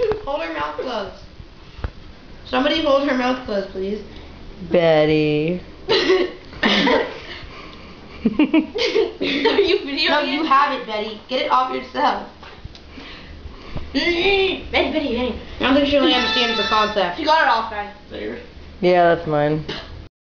Hold her mouth closed. Somebody hold her mouth closed, please. Betty. Are you videoing? No, you have it, Betty. Get it off yourself. Betty. I don't think she really understands the concept. She got it off, guys. Is that yours? Yeah, that's mine.